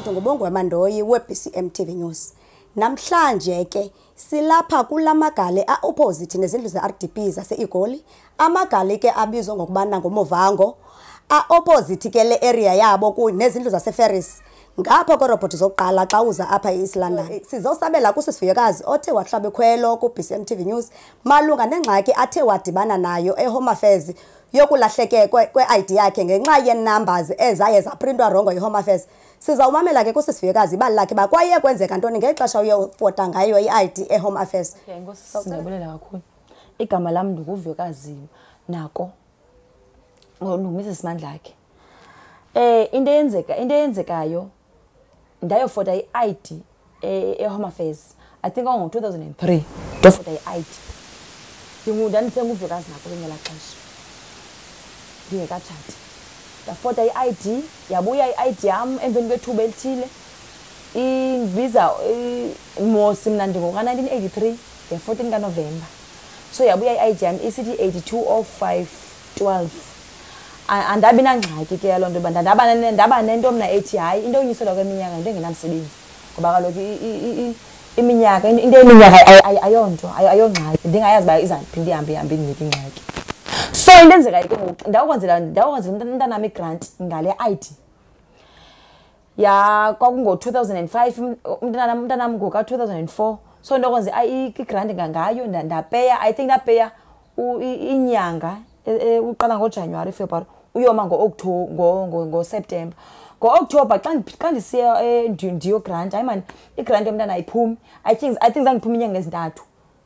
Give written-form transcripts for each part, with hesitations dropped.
ngubongwe Mandoyi weBcmTv News. Namhlanje ke silapha kulamagale opposite nezindlu zeRDP zaseIgoli. Amagali ke abizwa ngokubana ngomovango. Opposite ke le area yabo ku nezindlu zaseFerris. Ngapha korobhoti zokuqala xa uza apha eEast London. Sizosabela kusisifikazi othe wahlaba ekhwelo kuBcmTv News malunga nengxaki athe wadibana nayo eHome Affairs yokulahleke kwe-ID yakhe ngenxa ye-numbers ezaye zaprintwa rongo eHome Affairs. Sizawumamela ke kusisifikazi balakhe bakwaye kwenzeka ntoni ngexesha uyofota ngayo i-ID eHome Affairs. Okay, Nkosi singabulela kakhulu. Igama lami ndinguvikazi nako. Mrs Mandlakhe. Into eyenzekayo ndayofota i-ID eHome Affairs. I think on 2003 ndofota i-ID. Ndandisenguvikazi nako ngela xesha. Ndingekatshati. Ndafota i-ID, yabuya i-ID yam emveni kwethuba elithile. Visa mosi mna ndingoka-1983 nge-14 kaNovemba. So yabuya i-ID yam isithi 820512. Andabi nangxaki ke yaloo nto ndaba nento mna ethi hayi into yonyuselwa kweminyaka into engenamsebenzi ngoba kaloku iminyaka into yeminyaka ayonto ayongxaki ndingayazi uba izaphinda ihambe indinike ingxaki. So into enzekayo ke ngoku ndakwenzela umntanami igrant ngale ID ya kwakungo-2005 umntanami ngoka-2004. So ndokwenza igrant ngayo ndapeya. I think ndapeya inyanga uqala ngoJanuary February uyoma ngo-September. Ngo-October xa ndisiya ndiyo grant hayi mani igrant yomntana ayiphumi. I think zandiphuma inyanga ezintathu.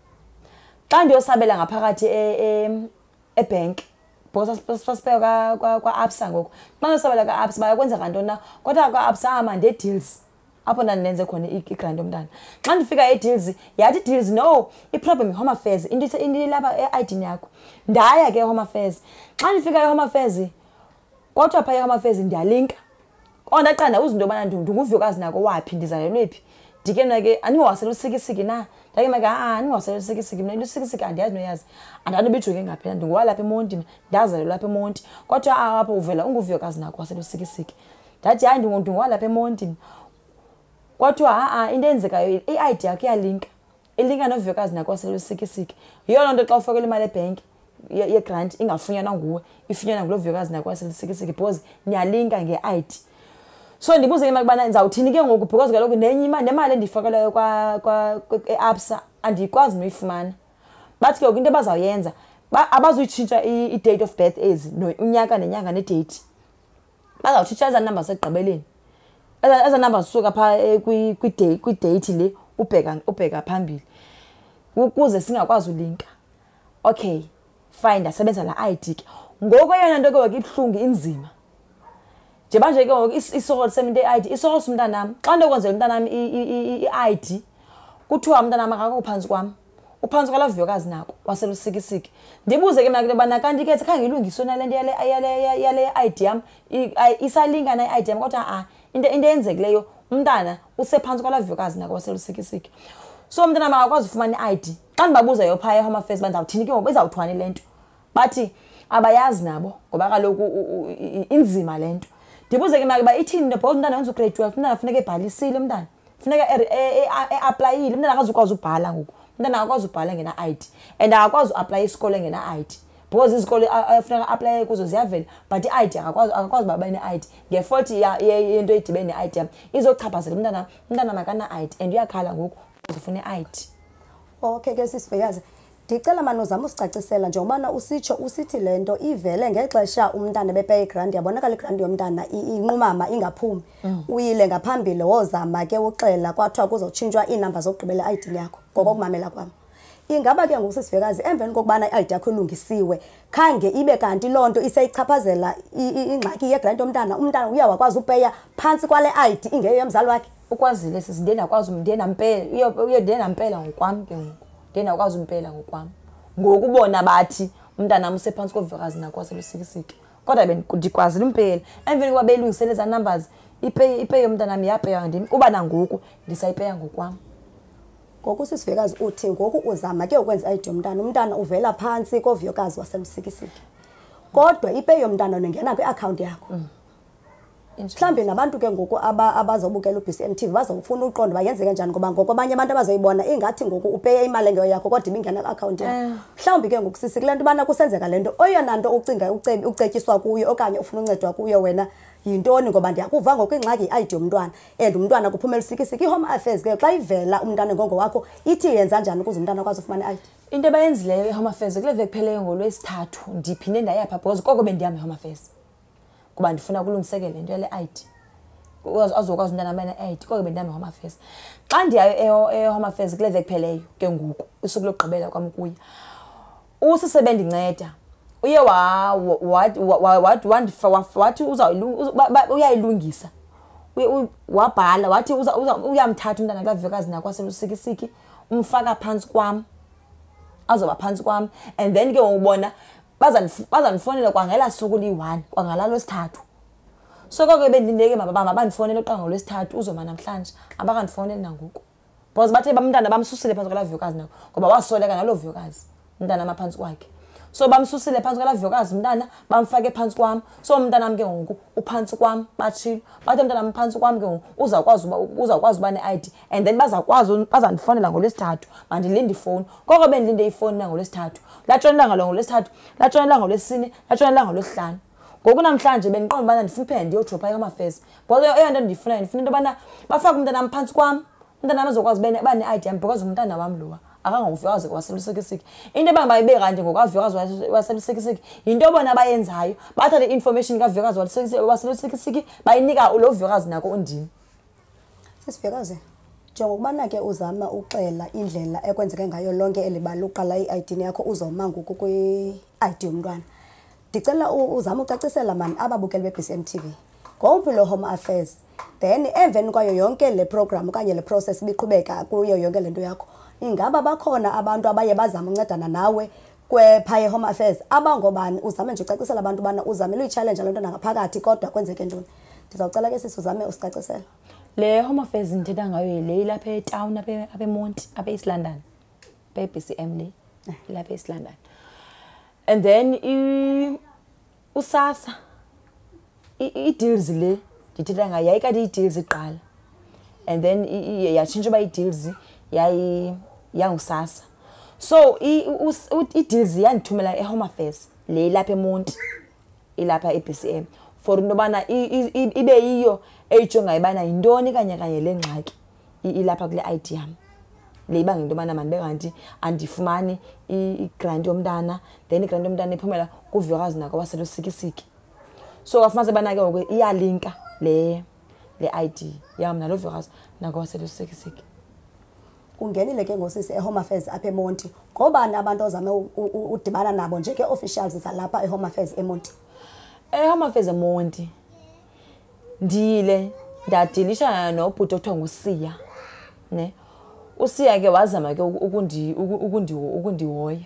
Xa ndiyosabela ngaphakathi ebank because sasipeya kwa-ABSA ngoku. Xa ndiyosabela kwa-ABSA bayakwenzeka ntoni na kodwa kwa-ABSA ama nde-deals apho ndandenze khona igrant yomntana. Xa ndifika e-deals yathi deals no iproblem iHome Affairs into ilapha e-ID yakho. Ndaya ke eHome Affairs. Xa ndifika eHome Affairs kodwa phaa eHome Affairs ndiyalinka. Ndaqanda uzinto yobana ndinguvikazi nako waphi ndizalelwe phi. Ndike mna ke andingowasela usikisiki na. Ndake mna ke andingowasela usikisiki mna usikisiki andiyazi noyazi. Andandibijwe ke ngaphela ndingowalapha eMonti ndazalelwa apha eMonti. Kodwa apho uvela unguvikazi nako wasela usikisiki. Ndathi hayi ndingowalapha eMonti. Kodwa into eyenzekayo i-ID yakho iyalinka. Ilinka novikazi nako wasela usikisiki. Yiyo loo nto xa ufakela imali ebhenki ye-grant ingafunyanwa nguwe ifunyanwa ngulo vikazi nako wasela usikisiki because niyalinka nge-ID. So ndibuze ke makubana ndizawuthini ke ngoku because kaloku nemali endiyifakelayo kwa-ABSA andikwazi noyifumana. Bathi ke ngoku into abazawuyenza abazuyitshintsha i-date of birth ezi unyaka nenyanga nedate. Bazawutshintsha ezaa numbers ekugqibeleni. Ezaa numbers zisuka phaa kwidate le ubheka phambili ukuze singakwazi ulinka. Okay, fine ndasebenza la ID ke. Ngoku eyona nto ke ngoku ibuhlungu inzima. Njengoba nje ke ngoku isokolo seminto i-ID isokolo umntanam. Xa ndokwenzela umntanam i-ID kuthiwa umntanam akakho phansi kwam. Uphansi kwala vikazi nako wasela usikisiki. Ndibuze ke mna ke bana kanti ke khange ilungiswe nale nto yale ID yam isalingana i-ID yam kodwa into eyenzekileyo umntana usephansi kwala vikazi nako wasela usikisiki. So umntanam akakwazi ufumana i-ID. Xa ndibabuza yo phaya eHome Affairs bandawuthini ke ngoku bezawuthwani le nto. Bathi abayazi nabo ngoba kaloku inzima le nto. Ndibuze ke mna ithini into because umntana wenza ugrade 12 umntana funeka ebhalisile umntana. Funeka e-aplayile umntana akazukwazi ubhala ngoku. Umntana akakwazi ubhala ngena-ID and akakwazi uaplaya isikole ngena-ID because izikole funeka aplaye kuzo ziyavela but i-ID akakwazi uba bane-ID nge-fault yento edibene ne-ID yam izochaphazela umntana makana-ID and uyakhala ngoku uzofuna i-ID. Okay ke sisifikazi ndicela mani uzama usicacisela njengobana usithi le nto ivele ngexesha umntana bepeya igrant yabonakala igrant yomntana inqumama ingaphumi. Uyile ngaphambili wozama ke uxela kwathiwa kuzotshintshwa iinamba zokugqibela i-ID yakho ngokokumamela kwam. Ingaba ke ngokusisifikazi emveni kokubana i-ID yakho ilungisiwe khange ibe kanti loo nto iseyichaphazela ingxaki yegrant yomntana umntana uyawakwazi upeya phantsi kwale ID ingeyo yomzali wakhe. Ukwazile sisi ndenakwazi ndenampela ngokwam ke ngoku. Ndenakwazi umpela ngokwam. Ngokubona bathi umntanam usephansi kovikazi nako wasela usikisiki. Kodwa bendikwazile umpela. Emveni kokuba belungisele ezaa numbers ipeya yomntanam yapeya ndim uba nangoku ndisayipeya ngokwam. Ngoku sisifikazi uthi ngoku uzama ke ukwenza i-ID yomntana umntana uvela phantsi kovikazi wasela usikisiki. Kodwa ipeya yomntana nengena kwi-account yakho. mhlambi nabantu ke ngoku abazobukela uBcmTv bazofuna uqonda bayenzeke kanjani ngoba ngoku abanye abantu abazoyibona ingathi ngoku upeye imali engeyo yakho kodwa ibingena ku-account yakho mhlawumbi ke ngoku sisi kule nto ubana kusenzeka le nto oyona nto ucinga ucetyiswa kuyo okanye ufuna uncedwa kuyo wena yintoni ngoba ndiyakuva ngoku ingxaki i-ID yomntwana and umntwana kuphumela usikisiki i-Home Affairs ke xa ivela umntana ngongo wakho ithi yenza njani ukuze umntana akwazi ufumana i-ID into ebayenzileyo i-Home Affairs kule veki pheleyo ngoLwesithathu ndiphinde ndayapha because koko bendihamba i-Home Affairs kuba ndifuna kulungisekele into yale ID azokwazi umntana amane i-ID koko bendihamba i-Home Affairs xa ndiyayo e-Home Affairs kule veki pheleyo ke ngoku usuku lokugqibela kwam kuya usisebendinceda uye wathi uyayilungisa wabhala wathi uyamthatha umntana kulaa vekazi nakwaselusikisiki umfaka phantsi kwam azoba phantsi kwam and then ke ubona bazandifonela kwangela suku liyi-1 kwangala lwesithathu so koko bendindeke mabandifonele oqanga ngolwesithathu uzoma namhlanje abakandifoneli nangoku because bathe umntana bamsusile phantsi kwalaa vyokazi nako ngoba wasoleka naloo vyokazi umntana amaphantsi kwakhe so bamsusile phantsi kwalaa vyokazi umntana bamfake phantsi kwam so umntanam ke ngoku uphantsi kwam batshilo bathe umntanam phantsi kwam ke ngoku uzawukwazi uba ne-ID and then bazandifonela ngolwesithathu mandilinde ifowuni koko bendilinde ifowuni nangolwesithathu latshonelanga ngolwesithathu latshonelanga ngolwesine latshonelanga ngolwesihlanu ngoku namhlanje bendiqonda ubana ndifuna uphela ndiyojopha i-Home Affairs because eyona nto ndifuna into yobana bafake umntanam phantsi kwam umntanam azokwazi uba ne-ID yam because umntana wam lowa akanguvyokazi waselusikisiki into ebanga bayibe kanti ngokavyokazi waselusikisiki yinto bona bayenzayo bathathe i-information kavyokazi waselusikisiki bayinika lo vyokazi nako undini sisivyokazi njengokubana ke uzama uxela indlela ekwenzeke ngayo lonke elibala uqala i-ID yakho uzoma ngoku kwi-ID yomntwana ndicela uzama ucacisela mani ababukeli beBcmTv ngowuphi lo Home Affairs then emveni kwayo yonke le program okanye le process ibiqhubeka kuyo yonke lento yakho ingaba bakhona abantu abaye bazama uncedana nawe kwephaye Home Affairs abangobani uzame nje ucacisela abantu bana uzamile uyi-challenge lento nangaphakathi kodwa kwenzeke ntoni ndizawucela ke sisi uzame usicacisela le Home Affairs ndithetha ngayo le ilapha etown apha eMonti apha east London beBCM le ilapha east London and then usasa i-deals le ndithetha ngayo yayikade i-deals iqala and then yatshintsha uba i-deals yangusasa so i-deals yandithumela e-Home Affairs le ilapha eMonti ilapha eBCM for into yobana ibe yiyo eyijongayo ubana yintoni kanye le ngxaki ilapha kule ID yam le ibanga into yobana mandibe kanti andifumani i-grant yomntana then i-grant yomntana iphumela kuvyokazi nako waselusikisiki so kwafumanise ubana ke ngoku iyalinka le ID yam nalo vyokazi nako waselusikisiki ungenile ke ngosisi e-Home Affairs apha eMonti ngobani abantu ozame udibana nabo njenge-officials zalapha e-Home Affairs eMonti e-Home Affairs eMonti ndiyile ndadilishana nobhuti othiwa nguSiya ne uSiya ke wazama ke ukundihoya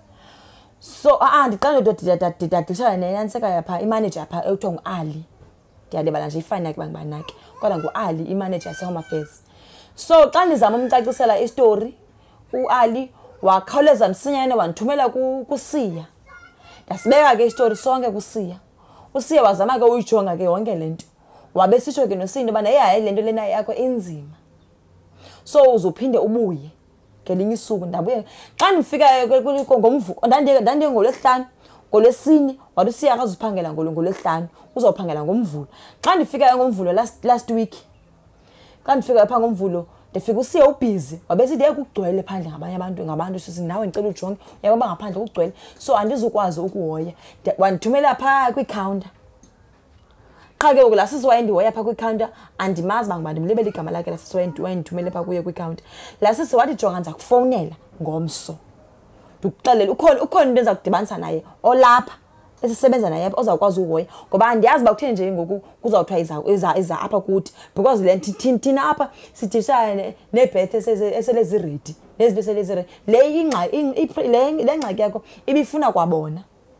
so ndiqala ndadilishana neyanseka yapha imanager yapha ekuthiwa nguAli ndiyalibala nje ifani yakhe banake kodwa nguAli imanager yase-Home Affairs so xa ndizama umcacisela istory uAli wakhawuleza msinyane wandithumela kuSiya ndasibeka ke istory sonke kuSiya uSiya wazama ke uyijonga ke yonke lento wabe sisho ke noSiya into yobana hayi lento lena yakho inzima so uzophinde ubuye ngelinye isuku ndabuye xa ndifika ngomvulo ndandiye ngolwesihlanu ngolwesine wathi uSiya akazuphangela ngolwesihlanu uzawuphangela ngomvulo xa ndifika ngomvulo last week xa ndifika pha ngomvulo ndifika uSiya ubhizi wabe sithi kugcwele phandle ngabantu sisi nawe ndicela ujonge uyabona ngaphandle kugcwele so andizukwazi ukuhoya wandithumela pha kwi-counter qha ke ngoku laa sisi wayendihoya pha kwi-counter andimazi bangoba ndimlibele igama lakhe laa sisi wayendithumele pha kuye kwi-counter laa sisi wathi jonga ndiza kufowunela ngomso ndikuxelele ukhona into endiza kudibanisa naye olapha esisebenza naye ozawukwazi uhoya ngoba andiyazi uba kutheni nje ngoku kuzawuthiwa iza apha kuthi because le thina apha sidishana neebeth esele ziredi nezinto esele ziredi le ngxaki yakho ibifuna kwabona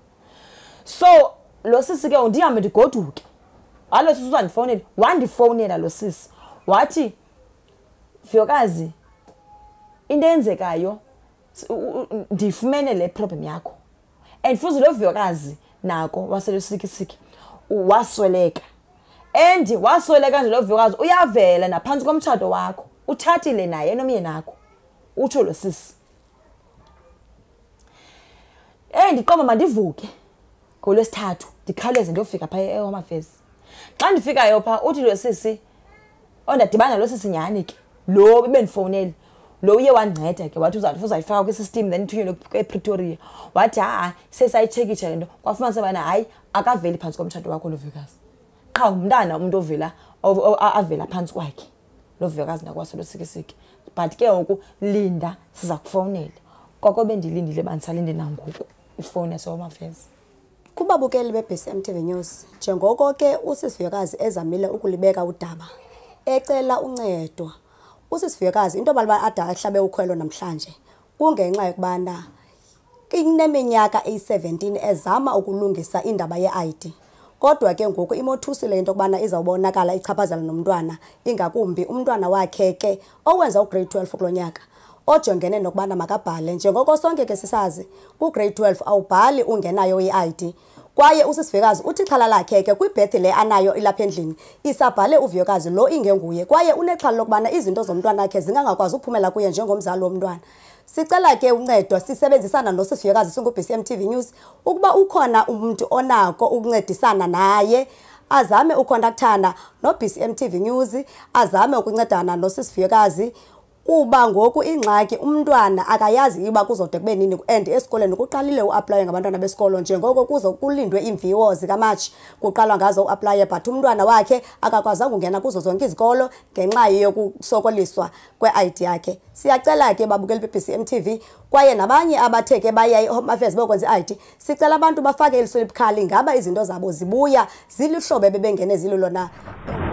so lo sisi ke ndihambe ndigoduke alo sisi uzandifowunela wandifowunela lo sisi wathi vyokazi into eyenzekayo ndifumene le problem yakho and futhi lo vyokazi nako waselusikisiki wasweleka and waswele kanje lo vuyokazi uyavela naphansi komtshato wakho uthathile naye nomyeni wakho utsho lo sisi ndiqoma mandivuke ngolwesithathu ndikhawuleze ndiyofika phaa eHome Affairs. Xa ndifikayo phaa uthi lo sisi ondadibana lo sisi nyhani ke lo bendifowunele lo uye wanceda ke wathi uzayifaka kwisystem then ithunyelwe ePretoria wathi sesayitshekitsha le nto kwafumanisa ubana hayi akaveli phantsi komtshato wakho lo vuyokazi qha ngumntana umuntu avela phantsi kwakhe lo vuyokazi nakwase lo sikisiki but ke ngoku linda siza kufowunela koko bendilindile bandisalinde nangoku ifowuni yaseHome Affairs. Kubabukeli beBcmTv News, njengoko ke usisivuyokazi ezamile ukulibeka udaba ecela uncedo. Usisivuyokazi into balaba ada ahlabe ukhwelo namhlanje kungenxa yokubana kineminyaka eyi17 ezama ukulungisa indaba yeID. Kodwa ke ngoku imothusile into kubana izawubonakala ichaphazela nomntwana ingakumbi umntwana wakhe ke owenza ugrade 12 kulonyaka ojongene nokubana makabhale njengoko sonke ke sisazi ku grade 12 awubhali ungenayo iID. Kwaye usisivuyokazi uthi xhala lakhe ke kwibirthday le anayo ilapha endlini isabhale uvuyokazi lo ingenguye kwaye unexhala lokubana izinto zomntwana wakhe zingangakwazi ukuphumela kuye njengomzali womntwana. Sicela ke uncedo sisebenzisana nosisivuyokazi singuBcmTv News ukuba ukhona umuntu onako ukuncedisana naye azame ukontakthana noBcmTv News azame ukuncedana nosisivuyokazi kuba ngoku ingxaki umntwana akayazi iba kuzode kube nini and esikoleni kuqalile uapply ngabantwana besikolo njengoko kulindwe iimviwo zikaMarch kuqalwa ngazo uapply but umntwana wakhe akakwazanga ukungena kuzo zonke izikolo ngenxa yokusokoliswa kweID yakhe. Siyacela ke babukeli beBcmTv kwaye nabanye abatheke baya eHome Affairs bokwenza iID sicela abantu bafake iliso libukhali ngaba izinto zabo zibuya zilihlobo bebengene zililo na.